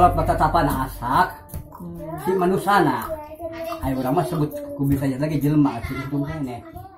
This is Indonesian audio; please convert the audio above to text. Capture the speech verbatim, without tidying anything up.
kalau petatapan asak si manusana ayo orang mah sebut ku bisa lagi jelema si untung kene